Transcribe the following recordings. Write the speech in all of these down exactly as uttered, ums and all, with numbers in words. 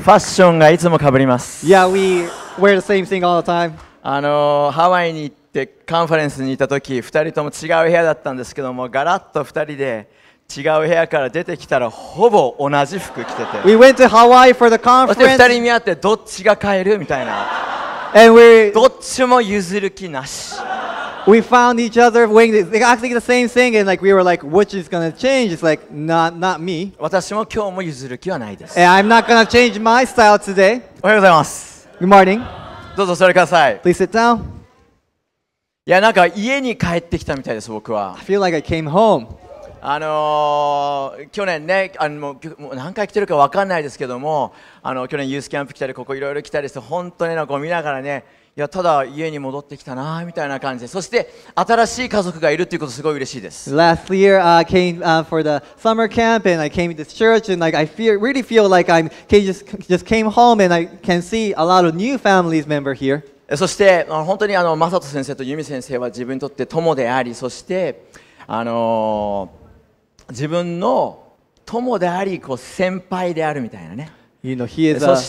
ファッションがいつも被ります。 Yeah, we wear the same thing all the time. あのハワイに行ってカンファレンスにいた時、ふたりとも違う部屋だったんですけども、ガラッとふたりで違う部屋から出てきたらほぼ同じ服着てて、 We went to Hawaii for the そしてふた conference, り見合ってどっちが買えるみたいな、 and we どっちも譲る気なし。 we found each other wearing the, exactly the same thing, and like we were like, which is gonna change? It's like not not me. 私も今日も譲る気はないです。 And I'm not gonna change my style today. おはようございます。 Good morning. どうぞ座りください。 Please sit down. いや、なんか家に帰ってきたみたいです、僕は。 I feel like I came home. あのー、去年ね、あのもうもう何回来てるか分かんないですけども、あの去年ユースキャンプ来たり、ここいろいろ来たりして、本当になんか見ながらね、いやただ家に戻ってきたなみたいな感じで、そして新しい家族がいるということすごい嬉しいです。 Last year I came uh, for the summer camp, and I came to this church, and like I feel really feel like I'm came, just just came home, and I can see a lot of new families member here. そしてあの本当にあの正人先生と由美先生は自分にとって友であり、そしてあのー自分の友であり、こう先輩であるみたいなね。 You know, he is そ a, して、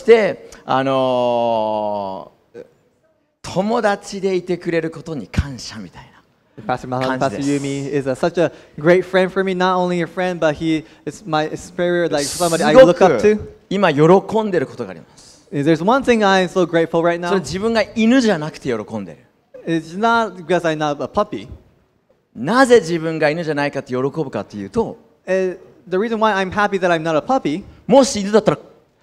あのー、友達でいてくれることに感謝みたいな。 Pastor Mahan, Pastor Yumi is a, such a great friend for me. Not only a friend, but he is my superior, like somebody I look up to. 今喜んでることがあります。 There's one thing I'm so grateful right それ now. 自分が犬じゃなくて喜んでる。 It's not because I'm not a puppy. なぜ自分が犬じゃないかって喜ぶかっていうと、 Uh, the reason why I'm happy that I'm not a puppy もし犬だったら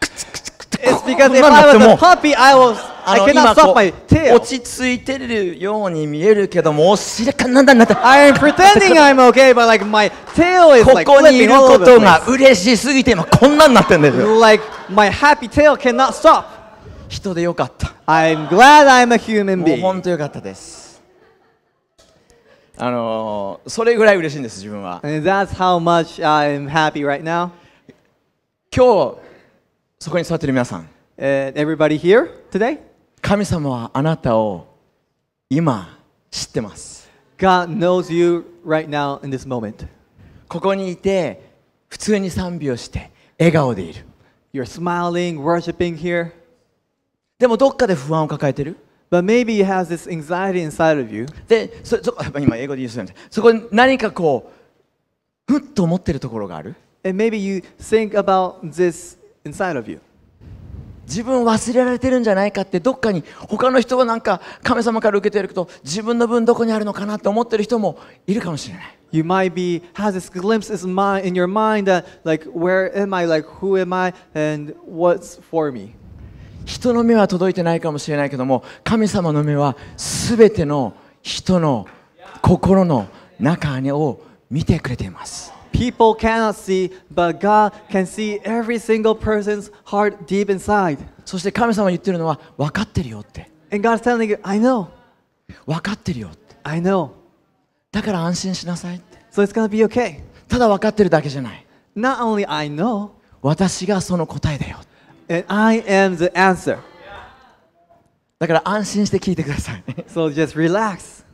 is because if I was a puppy, I was あ I の cannot 今 stop こ my う tail. 落ち着いてるように見えるけども、お尻かなんだなんだ I am pretending I'm okay, but like my tail is こ like こにい flipping る all こ over と the が place. 嬉しすぎて今こんなになってんですよ。 Like my happy tail cannot stop. 人でよかった。 I'm glad I'm a human もう being. 本当よかったです。あのー、それぐらい嬉しいんです、自分は。 And that's how much I'm happy right now. 今日そこに座っている皆さん、 And everybody here today, 神様はあなたを今知ってます。 God knows you right now in this moment. ここにいて普通に賛美をして笑顔でいる。 You're smiling, worshiping here, でもどっかで不安を抱えてる。 but maybe you have this anxiety inside of you. で、そそ今英語で言うそうなんです。そこに何かこうふっと思ってるところがある。 And maybe you think about this inside of you. 自分忘れられてるんじゃないかって、どっかに他の人はなんか神様から受けてると自分の分どこにあるのかなって思ってる人もいるかもしれない。 You might be has this glimpse in mind in your mind that like where am I, like who am I, and what's for me. 人の目は届いてないかもしれないけども、神様の目はすべての人の心の中を見てくれています。 People cannot see, but God can see every single person's heart deep inside. そして神様が言ってるのは分かってるよって。 And God's telling you, I know, 分かってるよって。 I know. だから安心しなさいって。 So it's gonna be okay. ただ分かってるだけじゃない。 Not only I know, 私がその答えだよ。 and I am the answer. だから安心して聞いてください。 So just relax.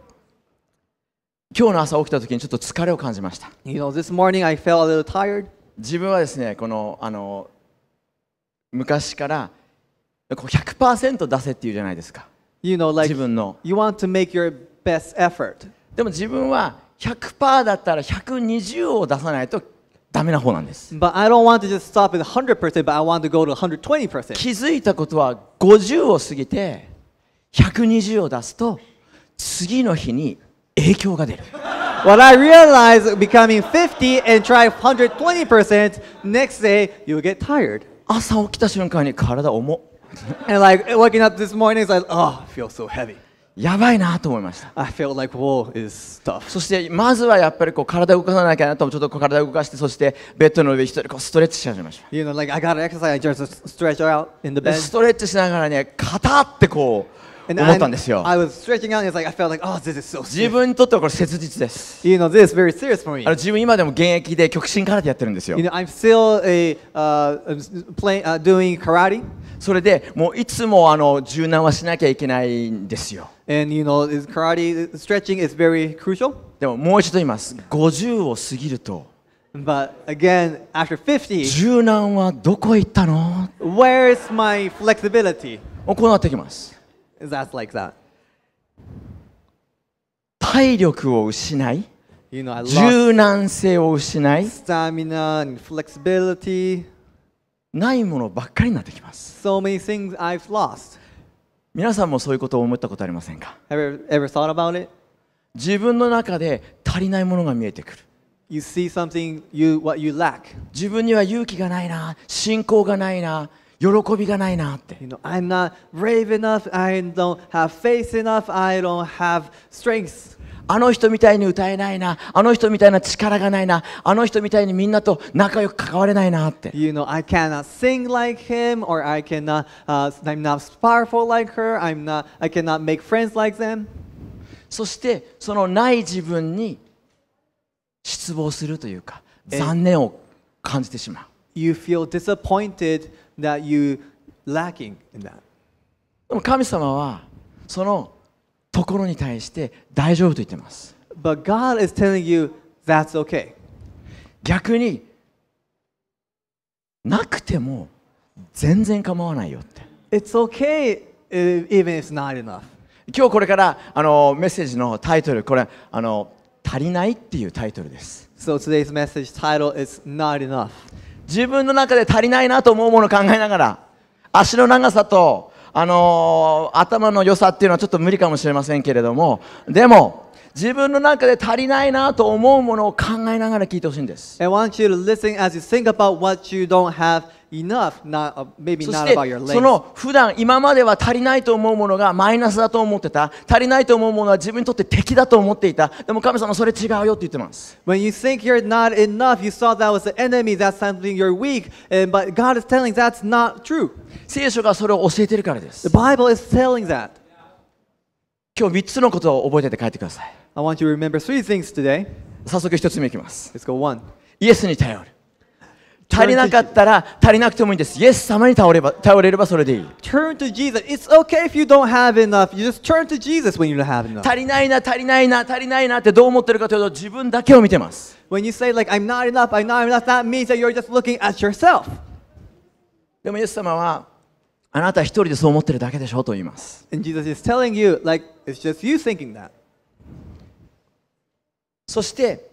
今日の朝起きた時にちょっと疲れを感じました。 You know, this morning I felt a little tired. 自分はですね、このあの昔からこう ひゃくパーセント 出せっていうじゃないですか。 You know, like 自分の。 you want to make your best effort. でも自分は ひゃくパーセント だったらひゃくにじゅうを出さないとダメな方なんです。 But I don't want to just stop at one hundred percent, but I want to go to one hundred twenty percent. 気づいたことはごじゅうを過ぎてひゃくにじゅうを出すと次の日に影響が出る。 What I realized becoming fifty and try one hundred twenty percent, next day you'll get tired. 朝起きた瞬間に体重っ。 And like waking up this morning, it's like, oh, I feel so heavy. やばいなと思いました。 I felt like, whoa, is tough. そしてまずはやっぱりこう体を動かさなきゃなとちょっとこう体を動かして、そしてベッドの上一人こうストレッチし始めました。 You know, like I gotta exercise, I just stretch out in the で bed. ストレッチしながらね、肩ってこう And 思ったんですよ。 I, I was stretching out, and it's like I felt like, oh, this is so 自 serious. 分にとってはこれ切実です。 You know, this is very serious for me. あの自分今でも現役で極真空手やってるんですよ。 You know, I'm still a uh, playing, uh, doing karate. それでもういつもあの柔軟はしなきゃいけないんですよ。 And you know, is karate stretching is very crucial. でももう一度言います。ごじゅうを過ぎると But again, after fifty, 柔軟はどこ行ったの？ where's my flexibility? こうなってきます。 That's like that. 体力を失い、 You know, I 柔 lost 軟性を失い、 stamina and flexibility. ないものばっかりになってきます。 So many things I've lost. 皆さんもそういうことを思ったことありませんか？ Ever ever thought about it? 自分の中で足りないものが見えてくる。 You see something you what you lack. 自分には勇気がないな、信仰がないな、喜びがないなって。 You know, I'm not brave enough. I don't have faith enough. I don't have strength. あの人みたいに歌えないな、あの人みたいな力がないな、あの人みたいにみんなと仲良く関われないなって。 You know, I cannot sing like him, or I cannot. Uh, I'm not powerful like her. I'm not. I cannot make friends like them. そしてそのない自分に失望するというか、 え残念を感じてしまう。 You feel disappointed that you lacking in that. でも神様はそのところに対して大丈夫と言っています。 But God is telling you that's okay. 逆になくても全然構わないよって。 It's okay if, even if it's not enough. 今日これからあのメッセージのタイトル、これあの足りないっていうタイトルです。 So today's message title is Not Enough. 自分の中で足りないなと思うものを考えながら、足の長さと、あのー、頭の良さっていうのはちょっと無理かもしれませんけれども、でも自分の中で足りないなと思うものを考えながら聞いてほしいんです。 I want you to listen as you think about what you don't have enough, not uh, maybe そ not して about your そ legs. の普段今までは足りないと思うものがマイナスだと思ってた、足りないと思うものは自分にとって敵だと思っていた。でも神様それ違うよって言ってます。 When you think you're not enough, you saw that was the enemy, that's something you're weak, and, but God is telling that's not true. 聖書がそれを教えてるからです。 The Bible is telling that. 今日みっつのことを覚えてて帰ってください。 I want you to remember three things today. 早速ひとつめいきます。 Let's go one. イエスに頼る。足りなかったら足りなくてもいいんです。イエス様に頼れば、頼れればそれでいい。 Turn to Jesus. It's okay if you don't have enough. You just turn to Jesus when you don't have enough. 足りないな、足りないな、足りないなってどう思ってるかというと自分だけを見てます。 When you say like I'm not enough, I'm not enough, that means that you're just looking at yourself. でもイエス様はあなた一人でそう思ってるだけでしょと言います。 And Jesus is telling you like it's just you thinking that. そして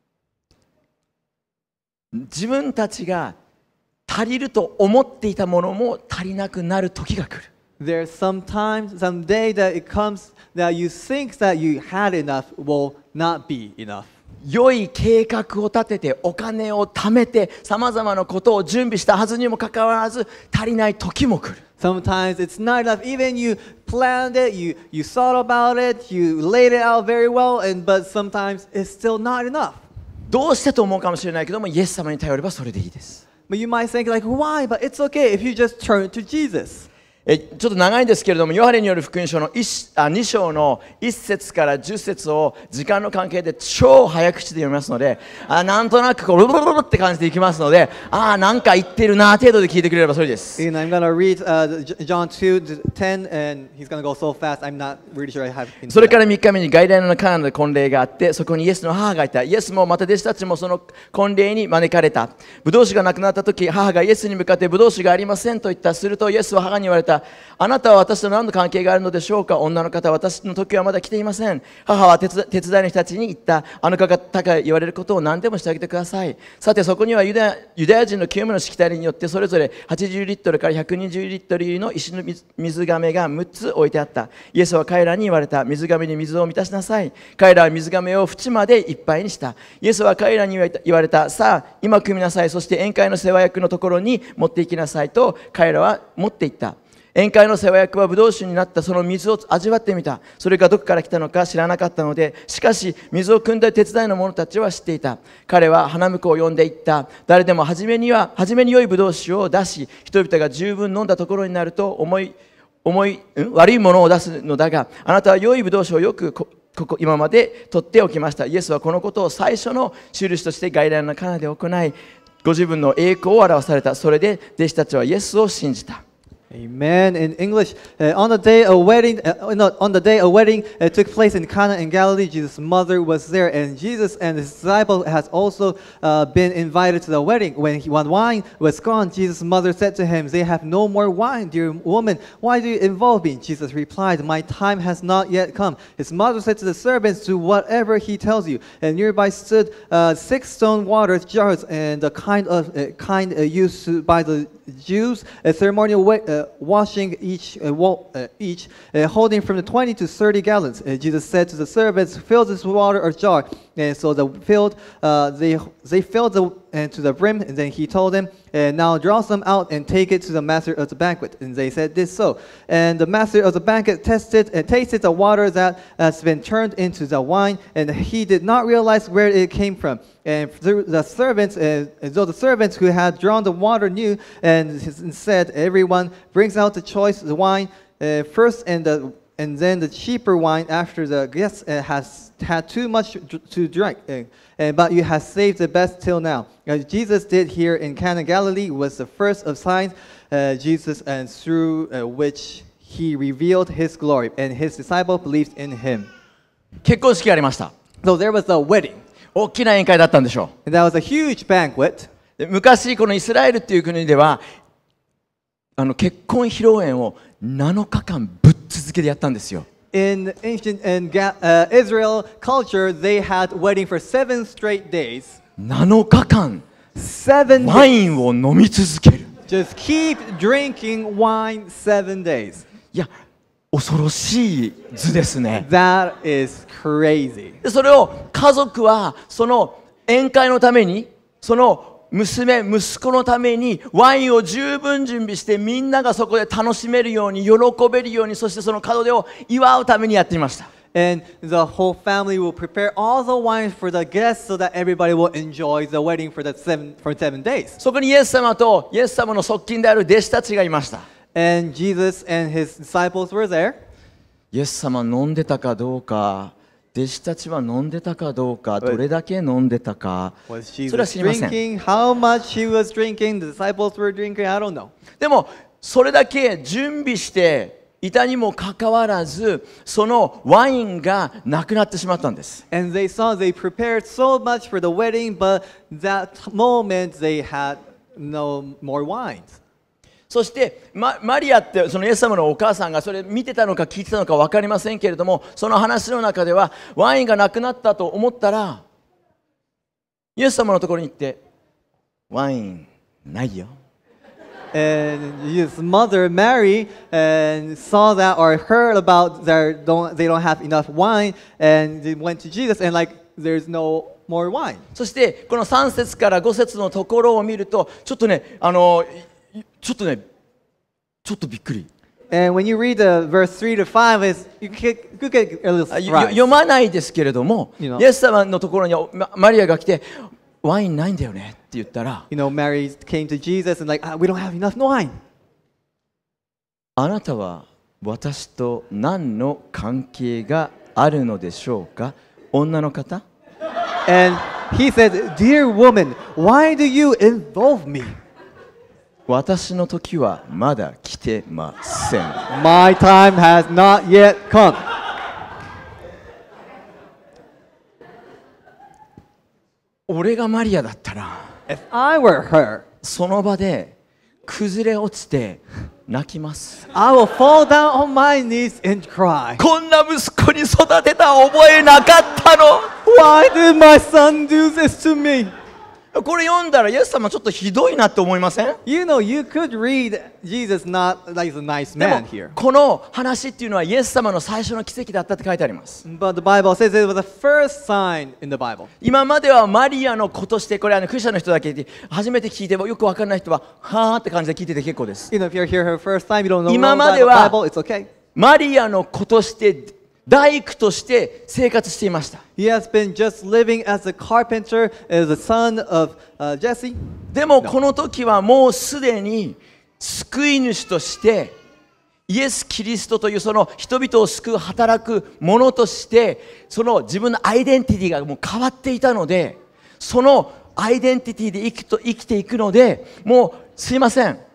自分たちが足りると思っていたものも足りなくなる時が来る。 There's sometimes, someday that it comes that you think that you had enough will not be enough. 良い計画を立ててお金を貯めてさまざまなことを準備したはずにもかかわらず足りない時も来る。 Sometimes it's not enough. Even you planned it, you, you thought about it, you laid it out very well, and but sometimes it's still not enough. どうしてと思うかもしれないけどもイエス様に頼ればそれでいいです。 But you might think like, why? But it's okay if you just turn to Jesus. えちょっと長いんですけれども、ヨハネによる福音書のに章のいっ節からじゅっ節を時間の関係で超早口で読みますので、あなんとなくこうブルブルブルって感じでいきますので、ああなんか言ってるな程度で聞いてくれればそれです。 And I'm gonna read uh, John two ten, and he's gonna go so fast. I'm not really sure I have. それからみっかめに外来のカナの婚礼があって、そこにイエスの母がいた。イエスもまた弟子たちもその婚礼に招かれた。ブドウ酒がなくなった時、母がイエスに向かってブドウ酒がありませんと言った。するとイエスは母に言われた。あなたは私と何の関係があるのでしょうか。女の方は私の時はまだ来ていません。母は手伝手伝いの人たちに言った。あの方が言われることを何でもしてあげてください。さてそこにはユダヤ、ユダヤ人の清めのしきたりによってそれぞれはちじゅうリットルからひゃくにじゅうリットル入りの石の水がめがむっつ置いてあった。イエスは彼らに言われた。水がめに水を満たしなさい。彼らは水がめを縁までいっぱいにした。イエスは彼らに言われた。さあ今汲みなさい。そして宴会の世話役のところに持って行きなさいと彼らは持って行った。宴会の世話役はブドウ酒になったその水を味わってみた。それがどこから来たのか知らなかったので、しかし水を汲んだ手伝いの者たちは知っていた。彼は花婿を呼んでいった。誰でも初めには初めに良いブドウ酒を出し、人々が十分飲んだところになると思い思い、ん、悪いものを出すのだが、あなたは良いブドウ酒をよくこここ今まで取っておきました。イエスはこのことを最初の印として外来のカナで行い、ご自分の栄光を表された。それで弟子たちはイエスを信じた。 Amen. In English, uh, on the day a wedding, uh, no, on the day a wedding uh, took place in Cana in Galilee, Jesus' mother was there, and Jesus and his disciple has also uh, been invited to the wedding. When, he, when wine was gone, Jesus' mother said to him, "They have no more wine, dear woman. Why do you involve me?" Jesus replied, "My time has not yet come." His mother said to the servants, "Do whatever he tells you." And nearby stood uh, six stone water jars, and the kind of uh, kind uh, used to, by the Jews, a ceremonial wa- uh, washing each, uh, wa- uh, each uh, holding from the twenty to thirty gallons. Uh, Jesus said to the servants, "Fill this water or jar." And so the filled, uh, they they filled the uh, to the brim. And then he told them, uh, "Now draw some out and take it to the master of the banquet." And they said this so. And the master of the banquet tested and tasted the water that has been turned into the wine, and he did not realize where it came from. And the servants, uh, though the servants who had drawn the water knew, and said, "Everyone brings out the choice the wine uh, first, and the and then the cheaper wine after the guest uh, has had too much to drink. Uh, uh, but you have saved the best till now." As Jesus did here in Cana Galilee was the first of signs, uh, Jesus, and through uh, which he revealed his glory, and his disciple believed in him. 結婚式がありました。 So there was a wedding, 大きな宴会だったんでしょ and that was a huge banquet. う。で昔このイスラエルっていう国ではあの結婚披露宴をなのかかんぶっ続けでやったんですよ。 In ancient and Ga- uh, Israel culture, they had wedding for seven straight days. なのかかん Seven ワ days. インを飲み続ける。 Just keep drinking wine seven days. いや恐ろしい図ですね。 That is crazy. でそれを家族はその宴会のためにその娘息子のためにワインを十分準備してみんながそこで楽しめるように喜べるようにそしてその門出を祝うためにやっていました。 And the whole family will prepare all the wine for the guests so that everybody will enjoy the wedding for, that seven, for seven days. そこにイエス様とイエス様の側近である弟子たちがいました。 And Jesus and his disciples were there. イエス様飲んでたかどうか弟子たちは飲んでたかどうかどれだけ飲んでたか Was それは Jesus 知りません。 drinking? How much he was drinking? The disciples were drinking? I don't know. でもそれだけ準備していたにもかかわらずそのワインがなくなってしまったんです。 And they saw they prepared so much for the wedding, but that moment they had no more wine. そしてマ, マリアってそのイエス様のお母さんがそれ見てたのか聞いてたのか分かりませんけれどもその話の中ではワインがなくなったと思ったらイエス様のところに行ってワインないよ。 And his mother Mary and saw that or heard about their don't they don't have enough wine, and they went to Jesus and like there's no more wine. そしてこのさん節からご節のところを見るとちょっとねあのちょっとねちょっとびっくり。 And when you read the verse three to five, is you get, you get a little あよ surprise. 読まないですけれども、 You know. イエス様のところにママリアが来てワインないんだよねって言ったら You know, Mary came to Jesus and like, ah, we don't have enough wine. あなたは私と何の関係があるのでしょうか女の方 And he said, "Dear woman, why do you involve me? 私の時はまだ来てません。 My time has not yet come." 俺がマリアだったら If I were her, その場で崩れ落ちて泣きます。 I will fall down on my knees and cry. こんな息子に育てた覚えなかったの。 Why did my son do this to me? これ読んだらイエス様ちょっとひどいなって思いません？ You know, you could read Jesus not like a nice でも man here. この話っていうのはイエス様の最初の奇跡だったって書いてあります。 But the Bible says it was the first sign in the Bible. 今まではマリアの子としてこれあのクリスチャンの人だけで初めて聞いてもよくわからない人ははーって感じで聞いてて結構です。 You know, if you're here for the first time, you don't know 今ま the では Bible, it's okay. マリアの子として大工として生活していました。 He has been just living as a carpenter, as the son of uh, Jesse. でもこの時はもうすでに救い主としてイエス・キリストというその人々を救う働く者としてその自分のアイデンティティがもう変わっていたのでそのアイデンティティで生きと生きていくのでもうすいません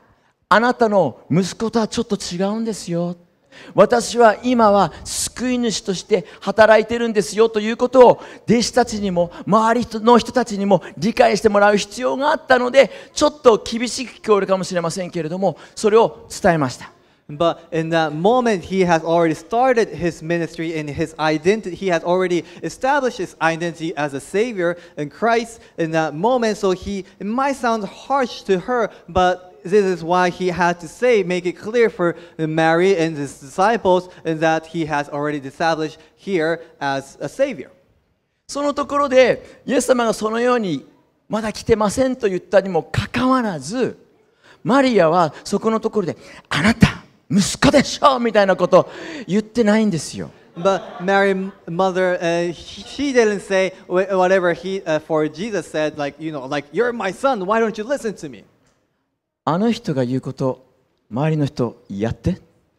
あなたの息子とはちょっと違うんですよ。私は今は救い主として働いてるんですよということを弟子たちにも周りの人たちにも理解してもらう必要があったので、ちょっと厳しく聞こえるかもしれませんけれども、それを伝えました。 But in that moment, he has already started his ministry and his identity. He has already established his identity as a savior in Christ in that moment. So he, it might sound harsh to her, but this is why he had to say, make it clear for Mary and his disciples, and that he has already established here as a savior. そのところで、イエス様がそのようにまだ来てませんと言ったにもかかわらず、マリアはそこのところで、あなた息子でしょみたいなこと言ってないんですよ。 But Mary, mother, uh, she didn't say whatever he uh, for Jesus said, like, you know, like, you're my son, why don't you listen to me? あの人が言うこと、周りの人やって。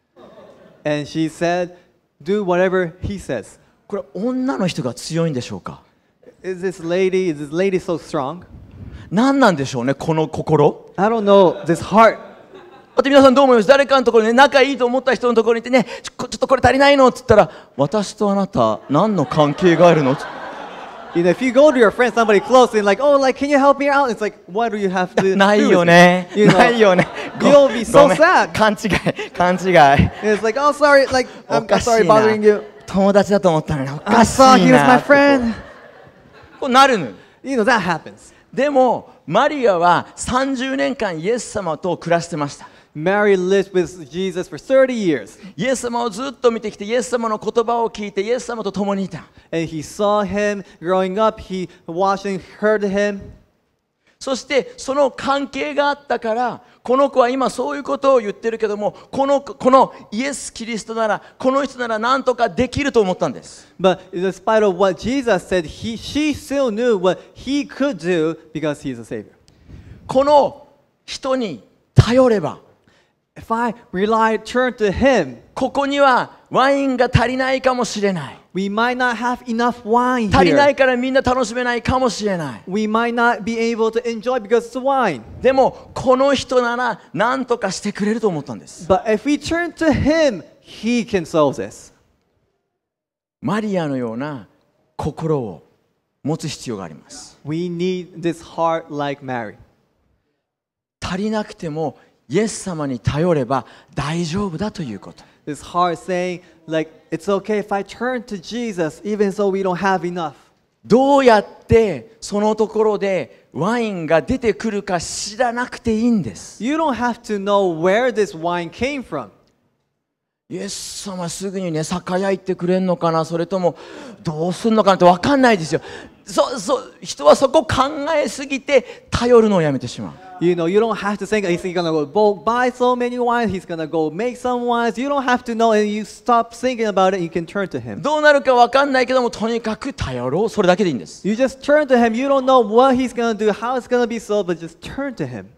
And she said, do whatever he says. これ女の人が強いんでしょうか？ Is this lady, is this lady so strong? 何なんでしょうね、この心。 I don't know, this heart. だって皆さんどう思います？誰かのところにね、仲いいと思った人のところに行ってね、ちょ、ちょっとこれ足りないのって言ったら、私とあなた何の関係があるの？ You know, if you go to your friend, somebody close, and like, oh, like, can you help me out? It's like, what do you have to do? ないよね。 You know, ないよね。 you'll be so ごめん sad. 勘違い、勘違い。 It's like, oh, sorry, like, お I'm, か I'm し sorry いな。 bothering you. 友達だと思ったのにお I かし saw い he was な。 my friend. こうなるの。 You know, that happens. でもマリアはさんじゅうねんかんイエス様と暮らしてました。 Mary lived with Jesus for thirty years. イエス様をずっと見てきて、イエス様の言葉を聞いて、イエス様と共にいた。 And he saw him growing up. He watched and heard him. そしてその関係があったから、この子は今そういうことを言ってるけども、この、このイエス・キリストなら、この人なら何とかできると思ったんです。 But in spite of what Jesus said, he, she still knew what he could do because he's a savior. この人に頼れば、 If I rely, turn to him, ここにはワインが足りないかもしれない。 we might not have enough wine 足りな here. いからみんな楽しめないかもしれない。 We might not be able to enjoy because it's wine. でもこの人なら何とかしてくれると思ったんです。 But if we turn to him, he can solve this. マリアのような心を持つ必要があります。 We need this heart like Mary. 足りなくてもイエス様に頼れば大丈夫だということ。 This heart saying, like, it's okay if I turn to Jesus, even though we don't have enough. どうやってそのところでワインが出てくるか知らなくていいんです。 You don't have to know where this wine came from. イエス様すぐにね、酒屋行ってくれんのかな、それともどうすんのかなって分かんないですよ。そそ人はそこ考えすぎて頼るのをやめてしまう。 You know, you don't have to think he's gonna go buy so many wines, he's gonna go make some wines. You don't have to know, and you stop thinking about it, and you can turn to him. どうなるか分かんないけども、とにかく頼ろう。それだけでいいんです。 You just turn to him. You don't know what he's gonna do, how it's gonna be solved, but just turn to him.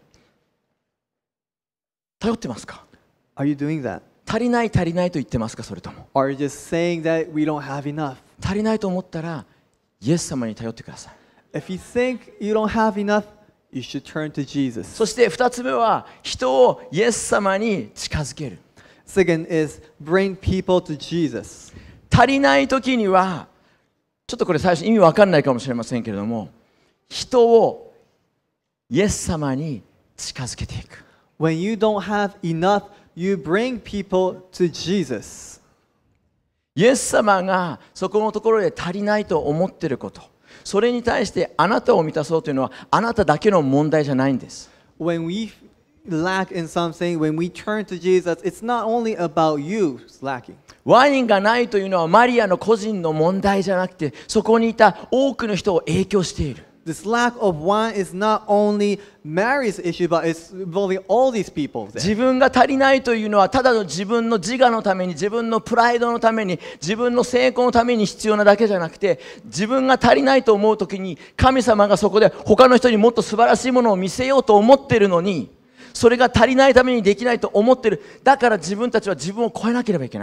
頼ってますか？ Are you doing that? 足りない足りないと言ってますか？それとも Or are you just saying that we don't have enough? 足りないと思ったらイエス様に頼ってください。 If you think you don't have enough, you should turn to Jesus. そして二つ目は人をイエス様に近づける。 Second is bring people to Jesus. 足りない時にはちょっとこれ最初意味わかんないかもしれませんけれども、人をイエス様に近づけていく。 When you don't have enough, you bring people to Jesus. イエス様がそこのところで足りないと思っていること、それに対してあなたを満たそうというのはあなただけの問題じゃないんです。 When we lack in something, when we turn to Jesus, it's not only about you lacking. ワインがないというのはマリアの個人の問題じゃなくて、そこにいた多くの人を影響している。 This lack of wine is not only Mary's issue, but it's involving all these people. 自分が足りないというのはただの自分の自我のために、自分のプライドのために、自分の成功のために必要なだけじゃなくて、自分が足りないと思うときに神様がそこで他の人にもっと素晴らしいものを見せようと思っているのに、それが足りないためにできないと思っている。だから自分たちは自分を超えなければいけない。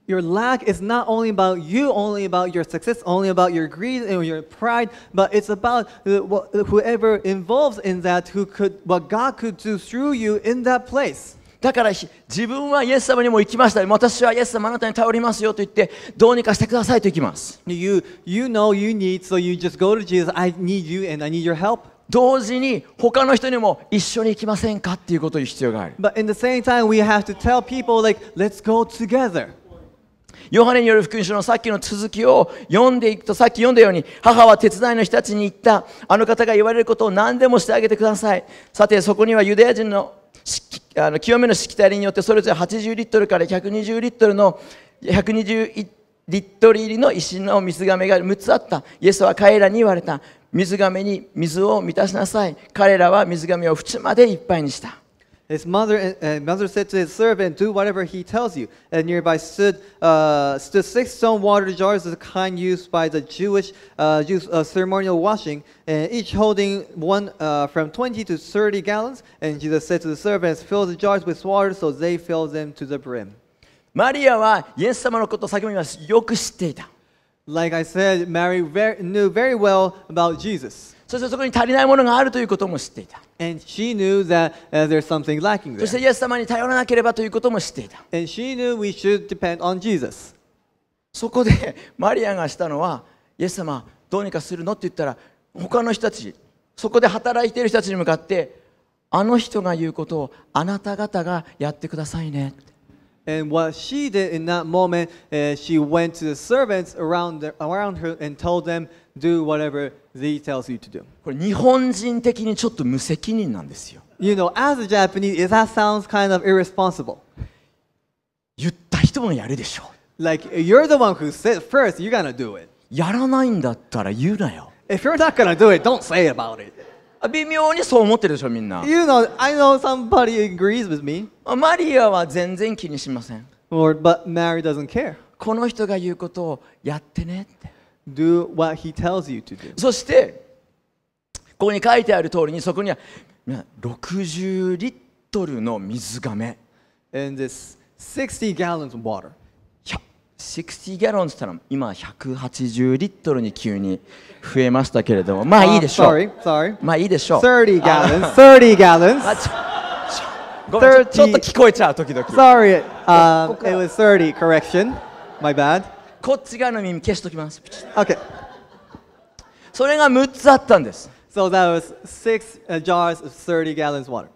Your lack is not only about you, only about your success, only about your greed and your pride, but it's about uh, wh- whoever involves in that, who could, what God could do through you in that place. だからひ自分はイエス様にも行きました。私はイエス様あなたに頼りますよと言ってどうにかしてくださいと行きます。 You, you know you need, so you just go to Jesus. I need you and I need your help. 同時に他の人にも一緒に行きませんかっていうことを言う必要がある。 But in the same time, we have to tell people, like, let's go together. ヨハネによる福音書のさっきの続きを読んでいくと、さっき読んだように、母は手伝いの人たちに言った。あの方が言われることを何でもしてあげてください。さてそこにはユダヤ人のあの清めのしきたりによってそれぞれはちじゅうリットルからひゃくにじゅうリットルのひゃくにじゅうリットル入りの石の水がめがむっつあった。イエスは彼らに言われた。水がめに水を満たしなさい。彼らは水がめを縁までいっぱいにした。 His mother, uh, mother said to his servant, do whatever he tells you. And nearby stood, uh, stood six stone water jars of the kind used by the Jewish uh, Jews, uh, ceremonial washing, and each holding one uh, from twenty to thirty gallons. And Jesus said to the servants, fill the jars with water, so they filled them to the brim. マリアはイエス様のことを先ほど言います。よく知っていた。 Like I said, Mary very, knew very well about Jesus. そしてそこに足りないものがあるということも知っていた。 And she knew that uh, there's something lacking そして there. イエス様に頼らなければということも知っていた。 And she knew we should depend on Jesus. そこでマリアがしたのは、イエス様どうにかするのって言ったら、他の人たち、そこで働いている人たちに向かって、あの人が言うことをあなた方がやってくださいね。 And what she did in that moment, uh, she went to the servants around, the, around her and told them, do whatever he tells you to do. これ日本人的にちょっと無責任なんですよ。 You know, as a Japanese, that sounds kind of irresponsible. 言った人がやるでしょ。 Like, you're the one who said first, you're gonna do it. やらないんだったら言うなよ。 If you're not gonna do it, don't say about it. 微妙にそう思ってるでしょみんな。 You know, I know somebody agrees with me, マリアは全然気にしません。 or, but Mary doesn't care. この人が言うことをやってねって。 Do what he tells you to do. そしてここに書いてある通りに、そこにはろくじゅうリットルの水がめ。 And this sixty gallons of water. ろくじゅうギャロンって言ったら今ひゃくはちじゅうリットルに急に増えましたけれども、まあいいでしょう。 Uh, sorry, sorry. まあいいでしょう。 thirty gallons. thirty gallons. あちょちょごめん、ちょちょっと聞こえちゃう時々。 Sorry, um, it was thirty. Correction. My bad. こっち側の耳消しときます。 Okay. それがむっつあったんです。 So that was six uh, jars of thirty gallons water.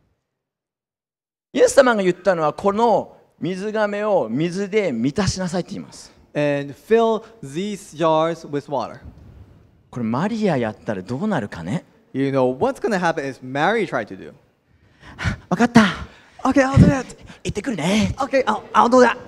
イエス様が言ったのは、この水がめを水で満たしなさいって言います。 And fill these jars with water. これマリアやったらどうなるかね。 You know, what's going to happen is Mary tried to do. わかった。 Okay, I'll do that. 行ってくるね。 Okay, I'll, I'll do that.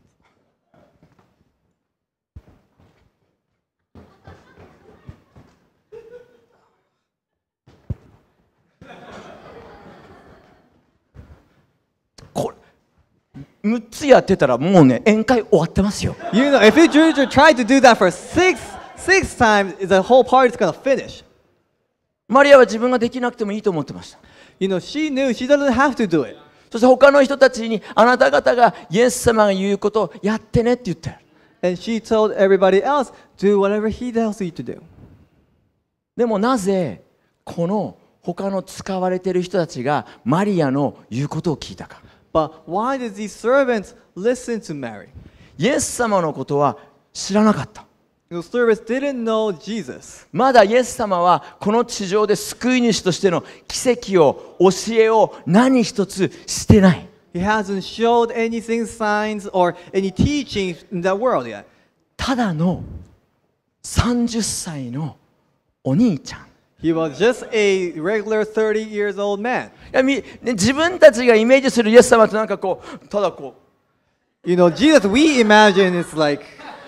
これむっつやってたらもうね、宴会終わってますよ。 You know, if you tr- try to do that for six, six times, the whole party's going to finish. マリアは自分ができなくてもいいと思ってました。 You know, she knew she doesn't have to do it. そして他の人たちに、あなた方がイエス様が言うことをやってねって言ってる。 And she told everybody else, do whatever he tells you to do. でもなぜこの他の使われている人たちがマリアの言うことを聞いたか。 But why did these servants listen to Mary? イエス様のことは知らなかった。 The servants didn't know Jesus. まだイエス様はこの地上で救い主としての奇跡を、教えを何一つしてない。 He hasn't showed anything, signs, or any teachings in that world yet. ただのさんじゅっさいのお兄ちゃん。 He was just a regular thirty years old man. いやみ自分たちがイメージするイエス様ってなんかこう、ただこう、 You know, Jesus, we imagine it's like,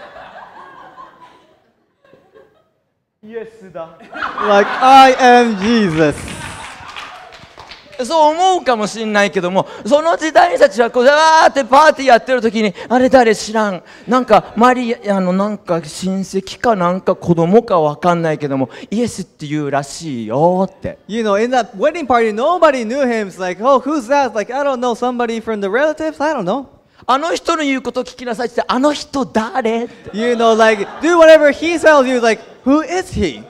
イエスだ。 like, I am Jesus. そう思うかもしれないけども、その時代たちはこうわーってパーティーやってる時に、あれ誰知らん、なんかマリアのなんか親戚かなんか子供かわかんないけども、イエスって言うらしいよって。 You know, in that wedding party, nobody knew him. It's like, oh, who's that? Like, I don't know, somebody from the relatives? I don't know. あの人の言うことを聞きなさいって言って、あの人誰って。 You know, like, do whatever he tells you. Like, who is he?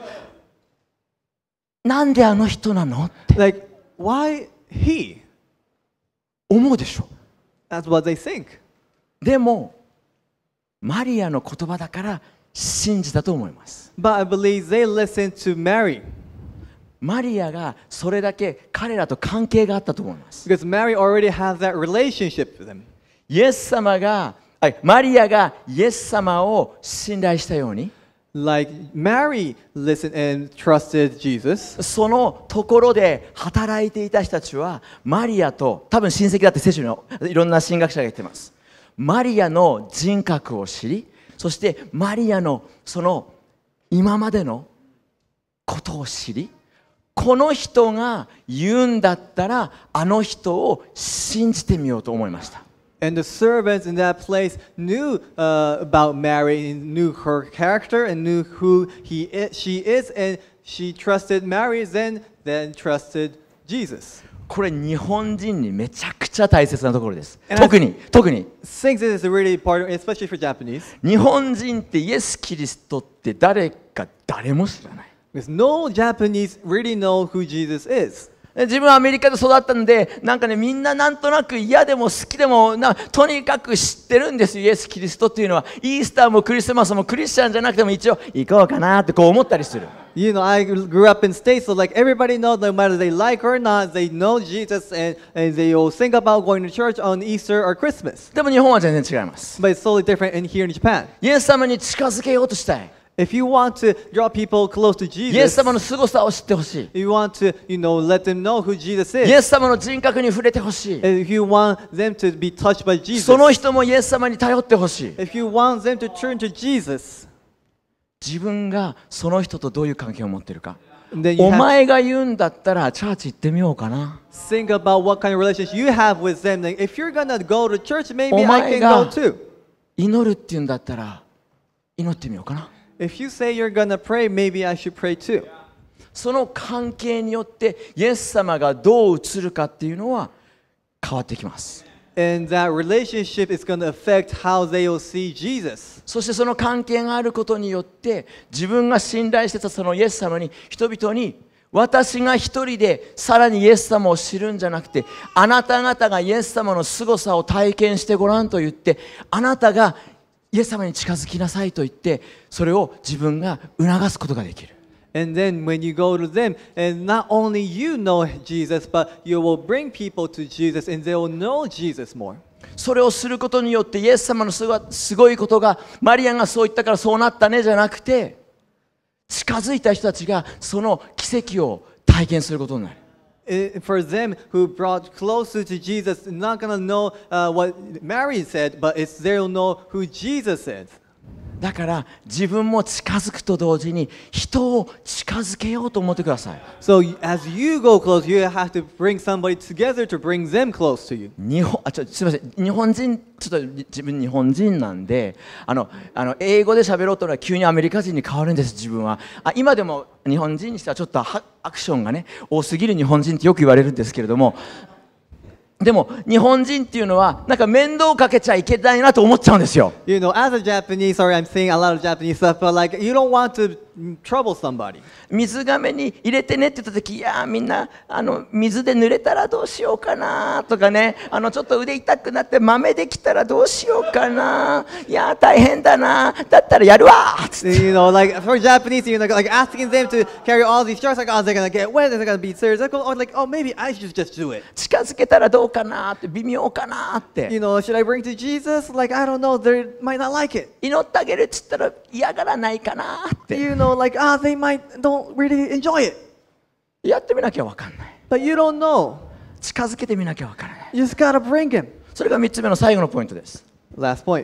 なんであの人なのって Like, why he? 思うでしょ。 That's what they think. でもマリアの言葉だから信じたと思います。 But I believe they listened to Mary. マリアがそれだけ彼らと関係があったと思います。 Because Mary already has that relationship with them. イエス様が、マリアがイエス様を信頼したように、 Like Mary listened and trusted Jesus. そのところで働いていた人たちはマリアと、多分親戚だって聖書のいろんな神学者が言ってます。マリアの人格を知り、そしてマリアのその今までのことを知り、この人が言うんだったらあの人を信じてみようと思いました。 And the servants in that place knew uh, about Mary, and knew her character, and knew who he is, she is, and she trusted Mary, then then trusted Jesus. これ日本人にめちゃくちゃ大切なところです。 And I 特に特に think this is really important, especially for Japanese. 日本人ってイエス・キリストって誰か誰も知らない。 Because no Japanese really know who Jesus is. 自分はアメリカで育ったんで、なんかね、みんななんとなく嫌でも好きでもな、とにかく知ってるんですよ、イエス・キリストっていうのは。イースターもクリスマスもクリスチャンじゃなくても一応行こうかなってこう思ったりする。 You know, I grew up in States, so like everybody knows, no matter they like or not, they know Jesus, and, and they all think about going to church on Easter or Christmas. でも日本は全然違います。 But it's totally different in here in Japan. イエス様に近づけようとしたい。 If you want to draw people close to イエス Jesus, 様の凄さを知ってほしい。 you want to, you know, let them know who Jesus イエ is. ス様の人格に触れてほしい。 And if you want them to be touched by そ Jesus, の人もイエス様に頼ってほしい。 if you want them to turn to Jesus, 自分がその人とどういう関係を持っているか。 then you お have 前が言うんだったらチャーチ行ってみようかな。 to think about what kind of relationship you have with them. Like, if you're gonna go to church, maybe お I 前 can が go too. 祈るって言うんだったら祈ってみようかな。 If you say you're gonna pray, maybe I should pray too. その関係によってイエス様がどう映るかっていうのは変わってきます。 And that relationship is going to affect how they will see Jesus. そしてその関係があることによって自分が信頼してたそのイエス様に人々に私が一人でさらにイエス様を知るんじゃなくてあなた方がイエス様の凄さを体験してごらんと言ってあなたがイエス様に近づきなさいと言ってそれを自分が促すことができる。 And then when you go to them, and not only you know Jesus, but you will bring people to Jesus and they will know Jesus more. それをすることによってイエス様のすごすごいことがマリアがそう言ったからそうなったねじゃなくて近づいた人たちがその奇跡を体験することになる。 Eh, For them who brought closer to Jesus, not going to know uh, what Mary said, but it's they'll know who Jesus is. だから自分も近づくと同時に人を近づけようと思ってください。 So as you go close, you have to bring somebody together to bring them close to you. 日本あちょすみません日本人ちょっと自分日本人なんであのあの英語で喋ろうとのは急にアメリカ人に変わるんです自分は。あ今でも日本人にしてはちょっとはアクションがね多すぎる日本人ってよく言われるんですけれども。でも日本人っていうのはなんか面倒かけちゃいけないなと思っちゃうんですよ。 You know, as a Japanese, sorry, I'm saying a lot of Japanese stuff, but like you don't want to trouble somebody. 水がめに入れてねって言った時いやーみんなあの水で濡れたらどうしようかなとかねあのちょっと腕痛くなって豆できたらどうしようかないやー大変だなだったらやるわーっつって You know, like for Japanese, you know, like asking them to carry all these jars, like, oh, they're gonna get wet, they're gonna be serious, or like, oh, maybe I should just do it. 近づけたらどうかなって微妙かなって You know, should I bring to Jesus? Like, I don't know, they might not like it. 祈ってあげるっつったら嫌がらないかなって You know, like, ah, they might don't really enjoy it. やってみなきゃ分かんない But you don't know. 近づけてみなきゃ分からない You just gotta bring him. それがみっつめの最後のポイントです Last point.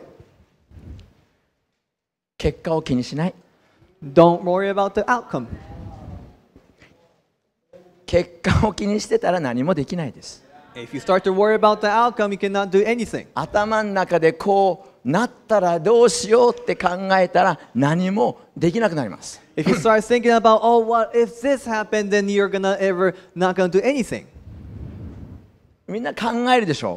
結果を気にしない Don't worry about the outcome. 結果を気にしてたら何もできないです If you start to worry about the outcome, you cannot do anything. 頭の中でこうなったらどうしようって考えたら何もできなくなります If you start thinking about, oh, what if this happened, then you're gonna ever not gonna do anything. みんな考えるでしょ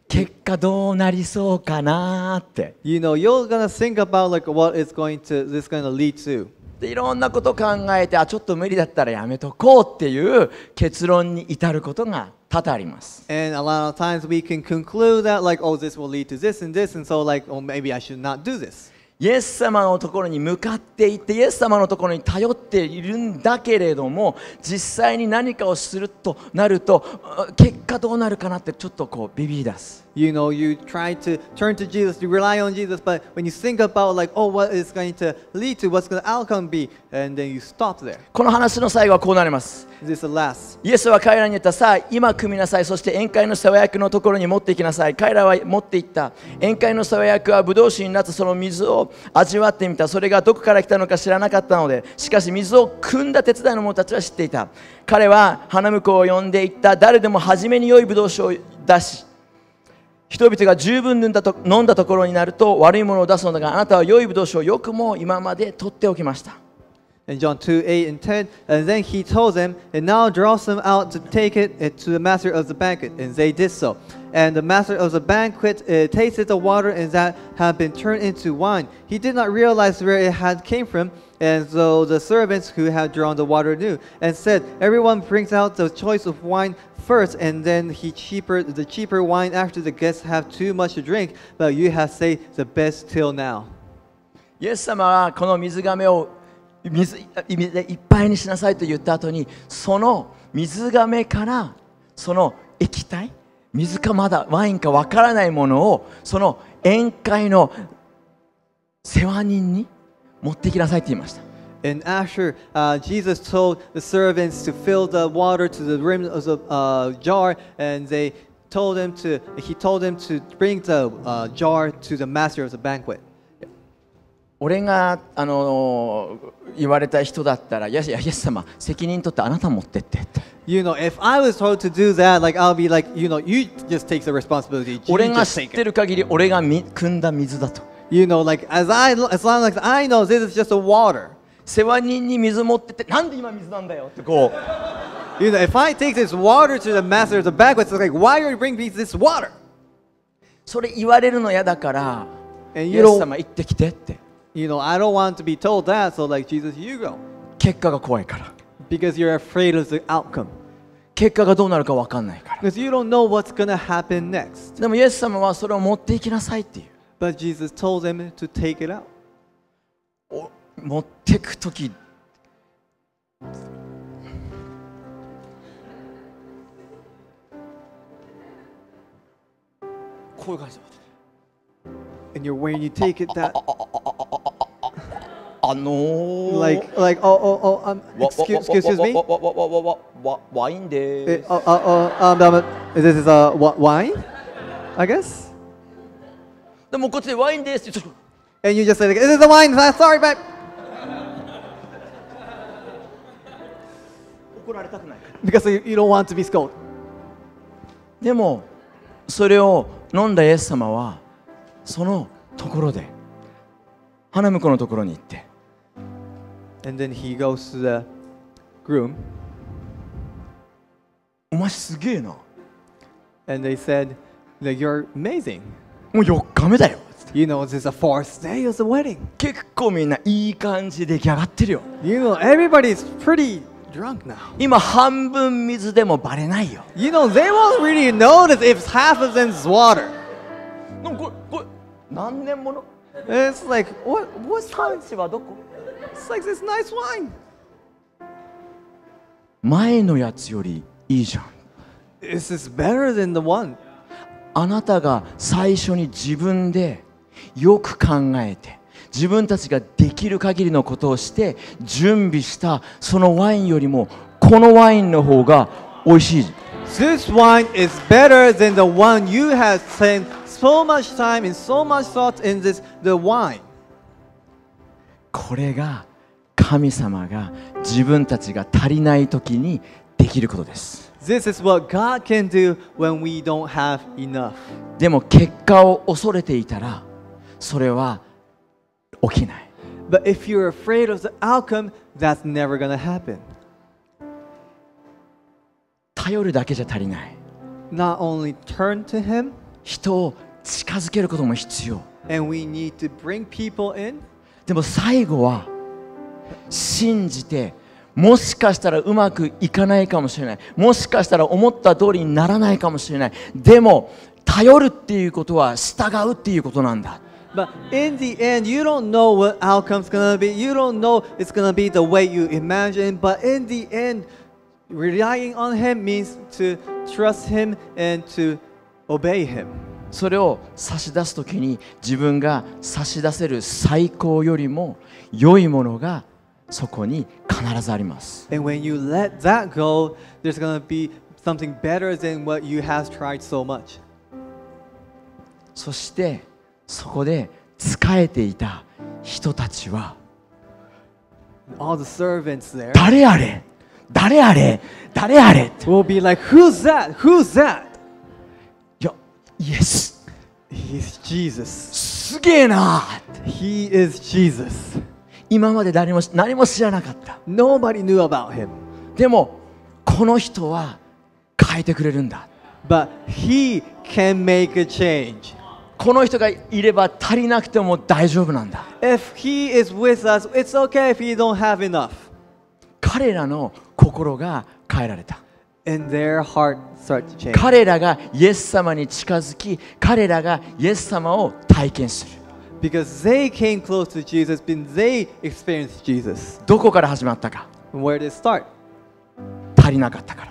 結果どうなりそうかなって。 You know, you're gonna think about like what is going to this gonna lead to. でいろんなこと考えて、あ、ちょっと無理だったらやめとこうっていう結論に至ることが多々あります。 And a lot of times we can conclude that like, oh, this will lead to this and this, and so like, oh, maybe I should not do this. イエス様のところに向かっていって、イエス様のところに頼っているんだけれども、実際に何かをするとなると、結果どうなるかなってちょっとこうビビり出す。 You know, you try to turn to Jesus, you rely on Jesus, but when you think about like, oh, what is going to lead to, what's going to outcome be, and then you stop there. この話の最後はこうなります。 This is the last. イエスは彼らに言った。さあ、今組みなさい。そして宴会の世話役のところに持っていきなさい。彼らは持っていった。宴会の世話役はブドウ酒になったその水を味わってみた。それがどこから来たのか知らなかったので、しかし水を汲んだ手伝いの者たちは知っていた。彼は花婿を呼んでいった。誰でも初めに良いブドウ酒を出し、人々が十分飲んだと飲んだところになると悪いものを出すのだが、あなたは良いブドウ酒をよくも今まで取っておきました。 In John two, eight and ten, and then he told them, and now draws them out to take it to the master of the banquet, and they did so. And the master of the banquet uh, tasted the water and that had been turned into wine. He did not realize where it had came from, and so the servants who had drawn the water knew, and said, everyone brings out the choice of wine first, and then he cheaper the cheaper wine after the guests have too much to drink, but you have saved the best till now. イエス様はこの水亀を水でいっぱいにしなさいと言った後に、その水亀からその液体、水かまだワインかわからないものをその宴会の世話人に持ってきなさいって言いました。 And after uh, Jesus told the servants to fill the water to the rim of the uh, jar, and they told them to, he told them to bring the uh, jar to the master of the banquet. 俺があの言われた人だったら、いやいやイエス様、責任取ってあなた持ってってって。 You know, if I was told to do that, like I'll be like, you know, you just take the responsibility. 俺が知ってる限り、俺が汲んだ水だと。 You know, like as I, as long as I know, this is just a water. 世話人に水持ってって、なんで今水なんだよってこう。You know, if I take this water to the master of the banquet, it's like, why are you bringing me this water? それ言われるの嫌だから、イエス様行ってきてって。 You know, I don't want to be told that, so like Jesus, you go. 結果が怖いから。 Because you're afraid of the outcome. 結果がどうなるか分かんないから。 Because you don't know what's gonna happen next. でもイエス様はそれを持っていきなさいっていう。 But Jesus told them to take it out. お持ってくとき、こういう感じで。 And you're when you take it that. あのー、 like like oh oh oh um excuse excuse me. ワインです。 Uh uh um um this is a wine, I guess. でもこっちでワインですって言って。 And you just say like, this is a wine. Sorry, but. 怒られたくない。 Because you, you don't want to be scolded. でもそれを飲んだイエス様はそのところで花婿のところに行って。 And then he goes to the groom. お前すげえな。 And they said that you're amazing. もうよっかめだよ。 You know, this is the fourth day of the wedding. 結構みんないい感じで出来上がってるよ。 You know, everybody's pretty drunk now. 今半分水でもバレないよ。 You know, they won't really notice if half of them is water. これこれ何年もの？ It's like what what's 産地はどこ？ It's like this nice wine. 前のやつよりいいじゃん。 This is better than the one. あなたが最初に自分でよく考えて自分たちができる限りのことをして準備したそのワインよりもこのワインの方が美味しい。 This wine is better than the one you have spent so much time and so much thought in this the wine. これが神様が自分たちが足りない時にできることです。 This is what God can do when we don't have enough. でも結果を恐れていたらそれは起きない。 But if you're afraid of the outcome, that's never gonna happen. 頼るだけじゃ足りない。 Not only turn to Him, 人を近づけることも必要。 And we need to bring people in. でも最後は信じて、もしかしたらうまくいかないかもしれない、もしかしたら思った通りにならないかもしれない、でも頼るっていうことは従うっていうことなんだ。 But in the end, you don't know what outcome's gonna be. You don't know it's gonna be the way you imagine. But in the end, relying on Him means to trust Him and to obey Him. それを差し出すときに自分が差し出せる最高よりも良いものがそこに必ずあります。 And when you let that go, there's gonna be something better than what you have tried so much. そしてそこで仕えていた人たちは All the servants there 誰あれ誰あれ誰あれって will be like, "Who's that? Who's that?" いやイエス He's Jesus. すげえなって He is Jesus. 今まで誰も何も知らなかった。 Nobody knew about Him. でもこの人は変えてくれるんだ。 But He can make a change. この人がいれば足りなくても大丈夫なんだ。 If He is with us, it's okay if He don't have enough. 彼らの心が変えられた。 And their heart start to change. 彼らがイエス様に近づき、彼らがイエス様を体験する。 Because they came close to Jesus, then they experienced Jesus. どこから始まったか。 Where did it start? 足りなかったから。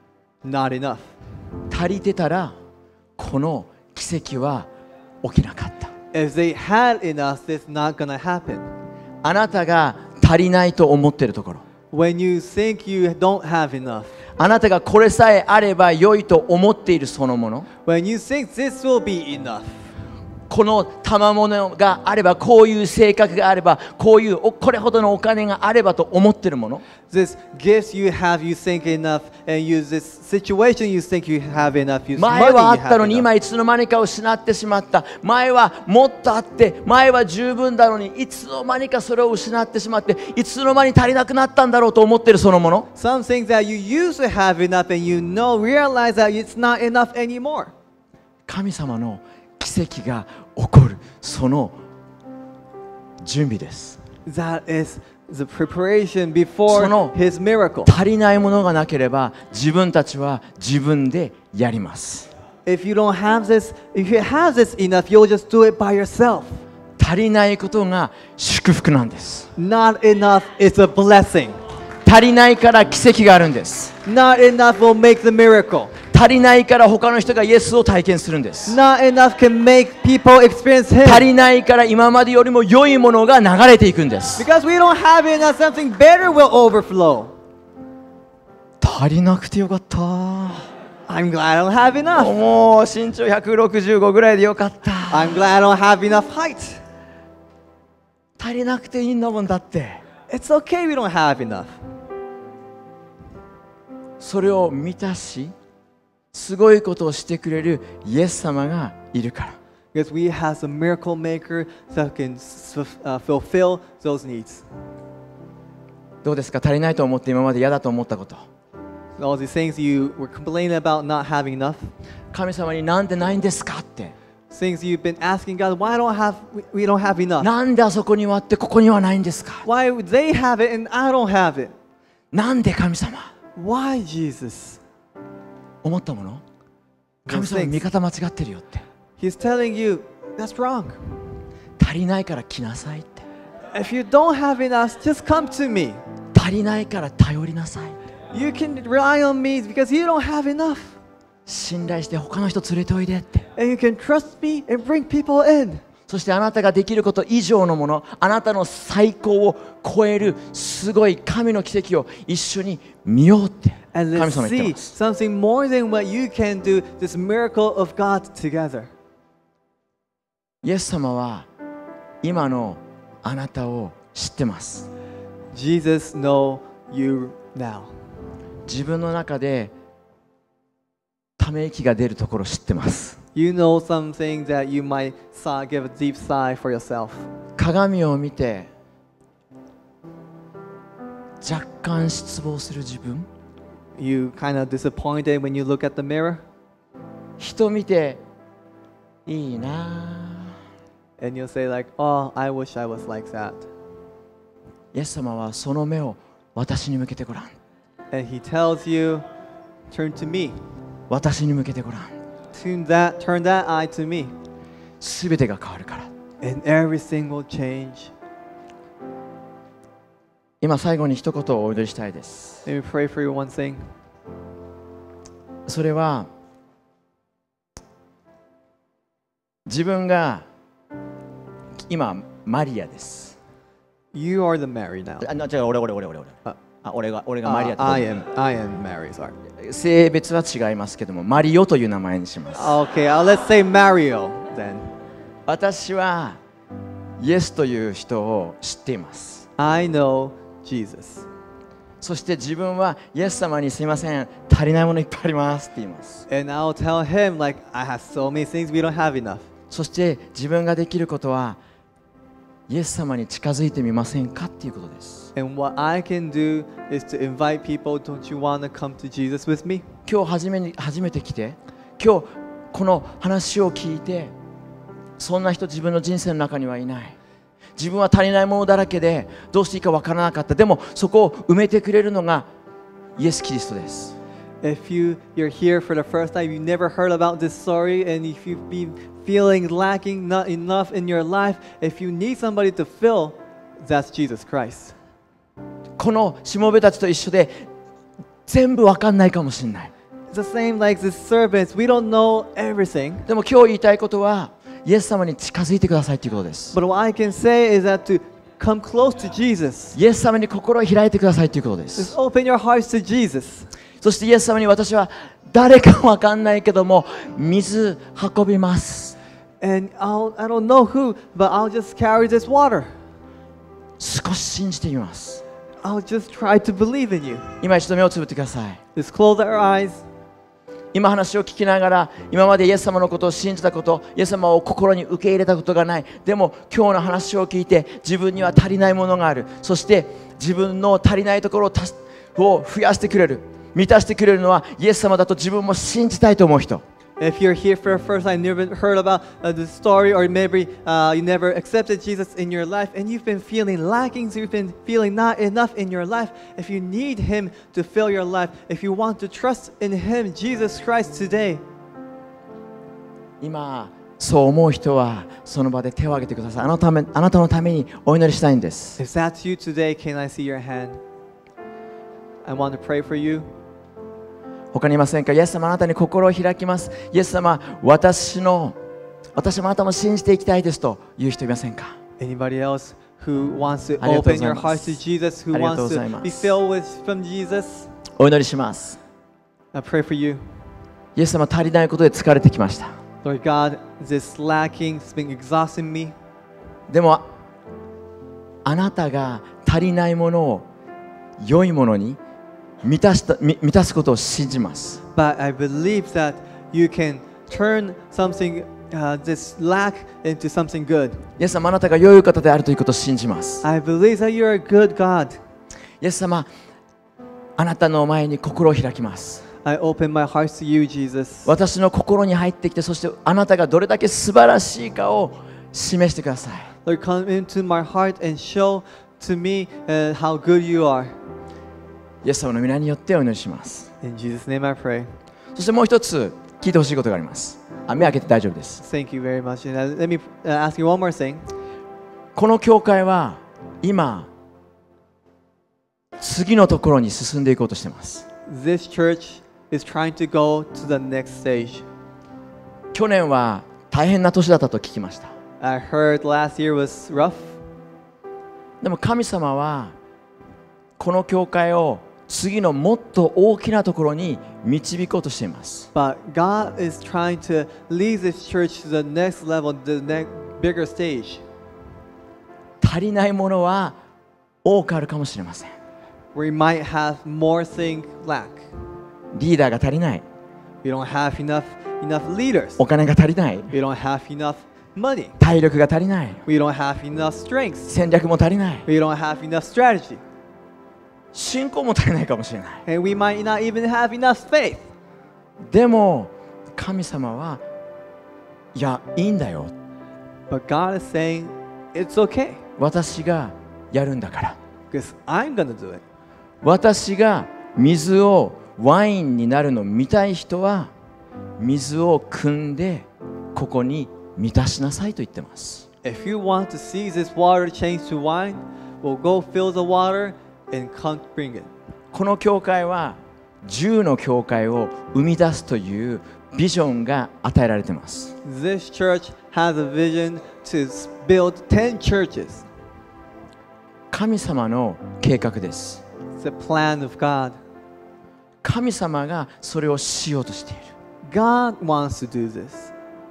Not enough. 足りてたらこの奇跡は起きなかった。 If they had enough, it's not gonna happen. あなたが足りないと思っているところ、 When you think you don't have enough, あなたがこれさえあれば良いと思っているそのもの、 when you think this will be enough, この賜物があれば、こういう性格があれば、こういうおこれほどのお金があればと思っているもの、 this gifts you have, you think enough, and you this situation you think you have enough, you 前はあ money っ you た have のに enough. 今いつの間にか失ってしまった。前はもっとあって、前は十分だのにいつの間にかそれを失ってしまって、いつの間に足りなくなったんだろうと思っているそのもの、 Some things that you used to have enough and you know, realize that it's not enough anymore. 神様の奇跡が起こるその準備です。 That is the preparation そ before の His miracle. 足りないものがなければ自分たちは自分でやります。 If you don't have this, if you have this enough, you'll just do it by yourself. 足りないことが祝福なんです。 Not enough is a blessing. 足りないから奇跡があるんです。 Not enough will make the miracle. 足りないから他の人がイエスを体験するんです。 Not enough can make people experience 足 Him. りないから今までよりも良いものが流れていくんです。 Because we don't have enough, something better will overflow. 足りなくてよかった。 I'm glad I don't have enough. もう身長ひゃくろくじゅうごぐらいでよかった。 I'm glad I don't have enough height. 足りなくていいんだもんだって。 It's okay we don't have enough. それを満たし、すごいことをしてくれるイエス様がいるから。 Because we have a miracle maker that can s- uh, fulfill those needs. どうですか、足りないと思って今まで嫌だと思ったこと。 All these things you were complaining about not having enough. 神様になんでないんですかって。 Things you've been asking God, why don't have we, we don't have enough? なんであそこにはあってここにはないんですか。 Why would they have it and I don't have it? なんで神様 Why Jesus? 思ったもの、神様の見方間違ってるよって。 He's telling you that's wrong. 足りないから来なさいって。 If you don't have enough, just come to me. 足りないから頼りなさい。 You can rely on me because you don't have enough. 信頼して他の人連れておいでって。 And you can trust me and bring people in. そしてあなたができること以上のもの、あなたの最高を超えるすごい神の奇跡を一緒に見ようって神 And 様 let's 言って see ます。 something more than what you can do, this miracle of God together. イエス様は今のあなたを知ってます。 Jesus know you now. 自分の中でため息が出るところを知ってます。 You know something that you might sigh, give a deep sigh for yourself. 鏡を見て若干失望する自分、 You kind of disappointed when you look at the mirror. 人見ていいな。 And you'll say like, oh, I wish I was like that. イエス様はその目を私に向けてごらん。 And he tells you, turn to me. 私に向けてごらん。 Turn that, turn that eye to me. すべてが変わるから。 And everything will change. 今最後に一言お祈りしたいです。 Let me pray for you one thing. それは自分が今マリアです。 You are the Mary now. あ、違う、俺俺俺俺俺。 あ、 あ、俺が俺がマリア Uh, って I am, I am Mary, sorry. 性別は違いますけども、マリオという名前にします。 Okay, uh, let's say Mario then. 私はイエスという人を知っています。 I know Jesus. そして自分はイエス様にすいません、足りないものいっぱいありますって言います。 And I'll tell him like, I have so many things we don't have enough. そして自分ができることはイエス様に近づいてみませんかっていうことです。 And what I can do is to invite people, don't you want to come to Jesus with me? 今日初めに初めて来て、今日この話を聞いて、そんな人自分の人生の中にはいない。自分は足りないものだらけでどうしていいかわからなかった。でもそこを埋めてくれるのがイエス・キリストです。 If you, you're here for the first time, you never heard about this story, and if you've been feeling lacking, not enough in your life, if you need somebody to fill, that's Jesus Christ. このしもべたちと一緒で全部わかんないかもしれない。 It's the same like the servants. We don't know everything. でも今日言いたいことはイエス様に近づいてくださいということです。 But what I can say is that to come close to Jesus. イエス様に心を開いてくださいということで Just す。 open your hearts to Jesus. そしてイエス様に私は誰かわかんないけども水運びます。 And I'll, I don't know who, but I'll just carry this water. 少し信じてみます。 I'll just try to believe in you. 今一度目をつぶってください。 Just close our eyes. 今話を聞きながら今までイエス様のことを信じたこと、イエス様を心に受け入れたことがない。でも今日の話を聞いて自分には足りないものがある。そして自分の足りないところをたしを増やしてくれる、満たしてくれるのはイエス様だと自分も信じたいと思う人。 If you're here for the first time, never heard about uh, the story, or maybe uh, you never accepted Jesus in your life, and you've been feeling lacking, so you've been feeling not enough in your life. If you need Him to fill your life, if you want to trust in Him, Jesus Christ, today, 今そう思う人はその場で手を挙げてください。あなたのため、あなたのためにお祈りしたいんです。 if that's you today, can I see your hand? I want to pray for you. 他にいませんか？イエス様、あなたに心を開きます。イエス様、私の私もあなたも信じていきたいですという人いませんか？ Anybody else who wants to ありがとう open ござい your ま heart す。 to Jesus, who ありがとう wants ござい to ます。 be filled with from Jesus? お祈りします。 I pray for you. イエス様、足りないことで疲れてきました。 Lord God, this lacking has been exhausting me. でもあなたが足りないものを良いものに満たしたみ満たすことを信じます。 But I believe that you can turn something, uh, this lack into something good. イエス様、あなたが良い方であるということを信じます。 I believe that you're a good God. イエス様、あなたの前に心を開きます。 I open my heart to you, Jesus. 私の心に入ってきて、そしてあなたがどれだけ素晴らしいかを示してください。 Lord, come into my heart and show to me uh, how good you are. イエス様の皆によってお祈りします。 In Jesus' name I pray. そしてもう一つ聞いてほしいことがあります。あ、目開けて大丈夫です。 Thank you very much. And uh, let me uh, ask you one more thing. この教会は今次のところに進んでいこうとしています。 This church is trying to go to the next stage. 去年は大変な年だったと聞きました。 I heard last year was rough. でも神様はこの教会を次のもっと大きなところに導こうとしています。 But God is trying to lead this church to the next level, the next bigger stage. 足りないものは多くあるかもしれません。 We might have more things lack. リーダーが足りない。 We don't have enough enough leaders. お金が足りない。 We don't have enough money. 体力が足りない。 We don't have enough strength. 戦略も足りない。 We don't have enough strategy. 信仰も足りないかもしれない。 And we might not even have enough faith. でも神様はいやいいんだよ、 But God is saying, it's okay, 私がやるんだから、 because I'm gonna do it. 私が水をワインになるのを見たい人は水を汲んでここに満たしなさいと言ってます。 If you want to see this water change to wine, well, go fill the water and come bring it. この教会はじゅうの教会を生み出すというビジョンが与えられています。 This church has a vision to build ten churches. 神様の計画です。 It's the plan of God. 神様がそれをしようとしている。 God wants to do this.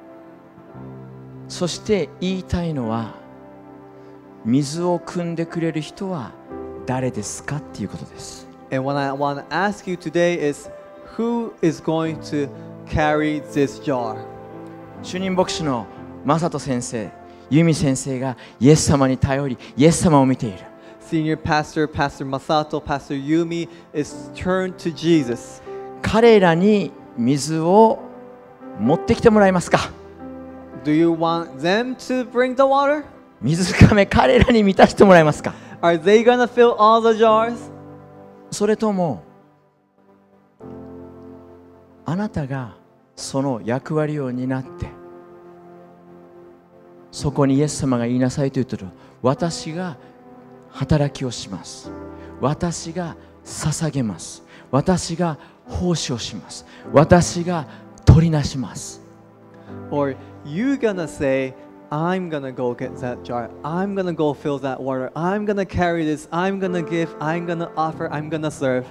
そして言いたいのは、水を汲んでくれる人は誰ですかっていうことです。 And what I want to ask you today is, who is going to carry this jar? 主任牧師の正人先生、由美先生がイエス様に頼り、イエス様を見ている。 Senior pastor, Pastor Masato, Pastor Yumi is turned to Jesus. 彼らに水を持ってきてもらえますか？ Do you want them to bring the water? 水がめ彼らに満たしてもらえますか？ Are they gonna fill all the jars? それともあなたがその役割を担ってそこにイエス様が言いなさいと言ってる、私が働きをします、私が捧げます、私が奉仕をします、私が取りなします。 Or you gonna say, I'm gonna go get that jar, I'm gonna go fill that water, I'm gonna carry this, I'm gonna give, I'm gonna offer, I'm gonna serve.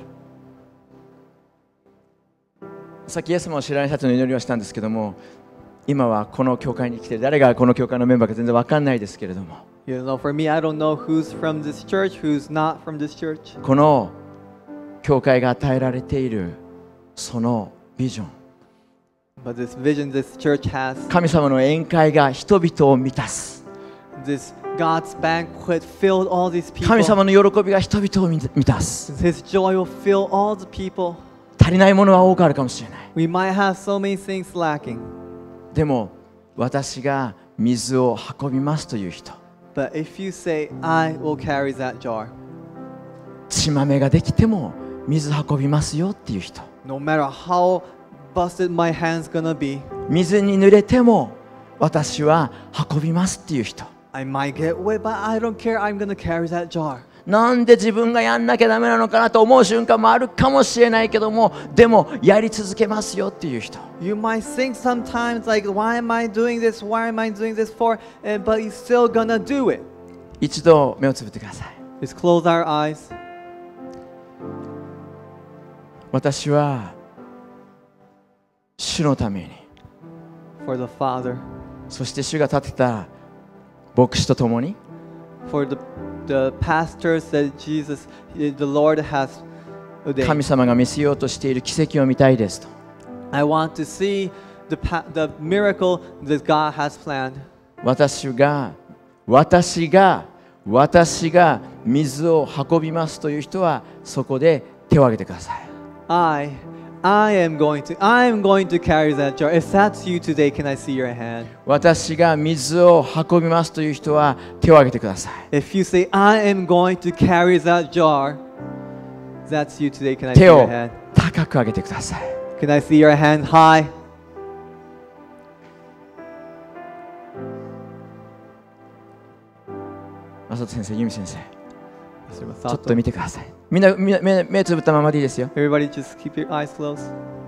さっきイエス様を知らない人たちの祈りをしたんですけども、今はこの教会に来て誰がこの教会のメンバーか全然分かんないですけれども、 You know, for me, I don't know who's from this church, who's not from this church. この教会が与えられているそのビジョン、 But this vision this church has, 神様の宴会が人々を満たす、 this God's banquet filled all these people. 神様の喜びが人々を満たす。 His joy will fill all the people. 足りないものは多くあるかもしれない。 We might have so many things lacking. でも私が水を運びますという人、 But if you say, I will carry that jar, 血まめができても水運びますよっていう人、 no matter how busted my hand's gonna be, 水に濡れても私は運びますっていう人、 I might get wet, but I don't care, I'm gonna carry that jar. なんで自分がやんなきゃダメなのかなと思う瞬間もあるかもしれないけども、でもやり続けますよっていう人、 You might think sometimes like, why am I doing this? Why am I doing this for? And, but you're still gonna do it. 一度目をつぶってください。 Let's close our eyes. 私は主のために、 For the Father, そして主が立てた牧師と共に、 for the, the pastors that Jesus, the Lord has ordained. 神様が見せようとしている奇跡を見たいですと。 I want to see the, pa- the miracle that God has planned. 私が私が私が水を運びますという人はそこで手を挙げてください。 I, I am going to, I am going to carry that jar. If that's you today, can I see your hand? 私が水を運びますという人は手を挙げてください。 If you say, I am going to carry that jar, that's you today, can I see 手 your を hand? 高く上げてください。 Can I see your hand high? 正人先生、由美先生、 Mister ちょっと Masato. 見てください。みんなみんな目目つぶったままでいいですよ。 Everybody just keep your eyes closed.